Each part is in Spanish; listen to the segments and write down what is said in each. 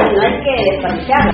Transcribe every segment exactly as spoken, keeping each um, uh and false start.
y no hay que desperdiciarla.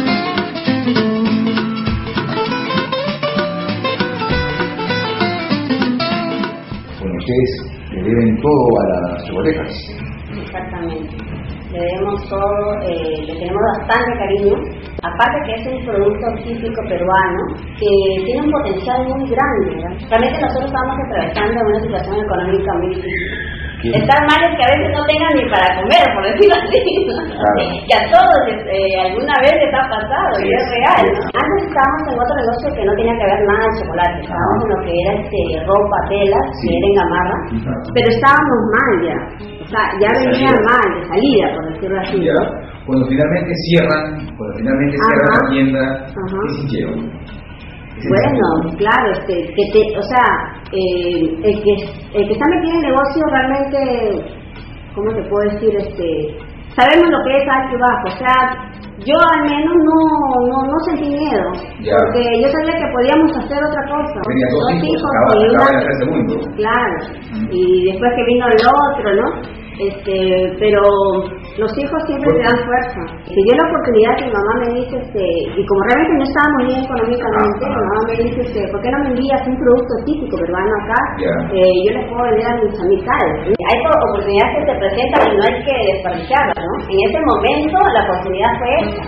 Bueno, ustedes le deben todo a las chocotecas. Exactamente. Le debemos todo, eh, le tenemos bastante cariño. Aparte que es un producto típico peruano que tiene un potencial muy grande, ¿verdad? Realmente nosotros estamos atravesando una situación económica muy difícil. Estar mal es que a veces no tengan ni para comer, por decirlo así, ¿no? Claro. Que a todos eh, alguna vez les ha pasado, sí, y es real, ¿no? Antes estábamos en otro negocio que no tenía que ver nada de chocolate, estábamos en lo que era este, ropa, telas, sí, que era en gamarra, uh-huh, pero estábamos mal ya, o sea, ya venía mal, de salida, por decirlo así, ya, ¿no? Cuando finalmente cierran, cuando finalmente cierran la tienda, uh-huh, ¿qué sintieron? Bueno, claro, este, que te, o sea, eh, el que el que está metido en el negocio realmente, ¿cómo te puedo decir? Este, sabemos lo que es alto y bajo, o sea, yo al menos no no, no sentí miedo, ya, porque yo sabía que podíamos hacer otra cosa. Tenía dos, dos hijos, hijos acaba, y acaba una, de hacer segundo. Claro, mm, y después que vino el otro, ¿no? Este, pero los hijos siempre te dan fuerza. Que dio la oportunidad que mi mamá me dice, este, y como realmente no estábamos bien económicamente, mi mamá me dice, este, ¿por qué no me envías un producto típico peruano acá? Yeah. Eh, yo les puedo vender a mis amistades. Hay oportunidades que se presentan y no hay que desperdiciarlas, ¿no? En ese momento la oportunidad fue esta.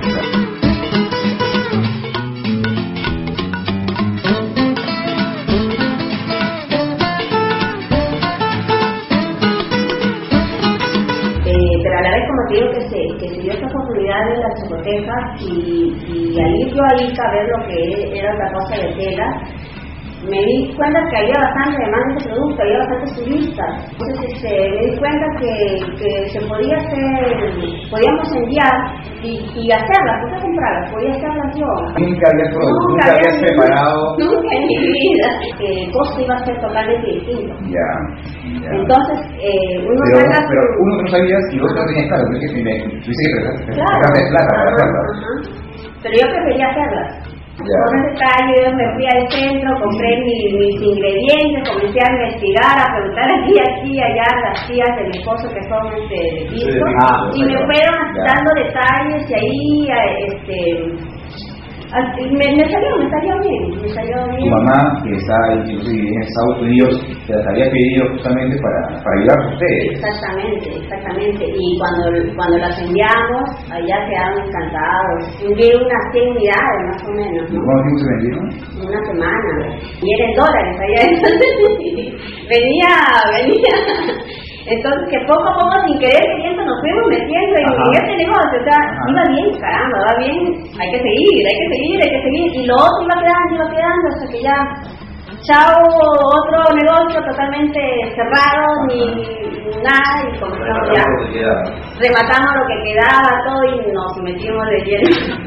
Pero a la vez, como te digo, que se, que se dio esta oportunidad de las chocotecas y, y al ir yo ahí a ver lo que era otra cosa de tela, me di cuenta que había bastante demanda de producto, había bastantes turistas. Entonces este, me di cuenta que, que se podía hacer, podíamos enviar y, y hacerlas, no comprarlas, podía hacerlas yo. Nunca habías nunca, nunca habías preparado. Nunca en mi vida. El costo iba a ser totalmente distinto. Ya. Yeah, yeah. Entonces, eh, uno pero, saca... pero uno que no sabías y vos no tenías claro, tú dices que claro, de plata para hacerlas. Pero yo prefería hacerlas. Yeah. Con ese detalle me fui al centro, compré mis, mis ingredientes, comencé a investigar, a preguntar aquí, aquí, allá a las tías de mi esposo que son este, de piso, sí, ah, y me fueron yeah. dando detalles y ahí este me, me salió, me salió bien, me salió bien. Tu mamá, que está inclusive en Estados Unidos, te las había pedido justamente para, para ayudar a ustedes. Exactamente, exactamente. Y cuando cuando las enviamos, allá quedaron encantados. Envié unas cien unidades más o menos, ¿no? ¿Cuánto tiempo se vendieron? Una semana. Y eran dólares allá. Entonces, venía, venía. Entonces, que poco a poco, sin querer, queriendo, nos fuimos metiendo en, en este negocio. O sea, ajá, iba bien, caramba, va bien, hay que seguir, hay que seguir, hay que seguir. Y lo otro iba quedando, iba quedando, hasta que ya, chao, otro negocio totalmente cerrado, ni nada, y comenzamos ya. Rematamos lo que quedaba, todo, y nos metimos de lleno.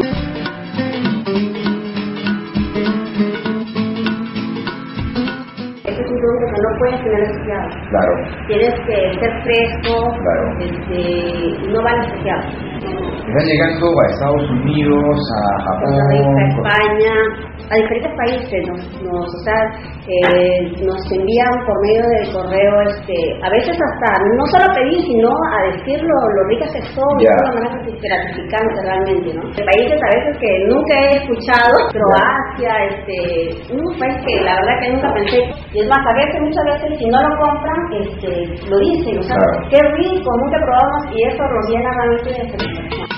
Que no puedes tener asociado. Claro. Tienes que ser fresco, claro, este, y no van asociados. Están llegando a Estados Unidos, a Japón, a España, a diferentes países. Nos, nos, o sea, eh, nos envían por medio del correo, este, a veces hasta no solo pedir, sino a decir lo, lo ricas que son, yeah, de una manera gratificante realmente, ¿no? De países a veces que nunca he escuchado, Croacia, este, un país que la verdad que nunca pensé. Y es más, a veces, muchas veces, si no lo compran, este, lo dicen, o sea, claro, qué rico, nunca probamos, y eso nos llena realmente de felicidad.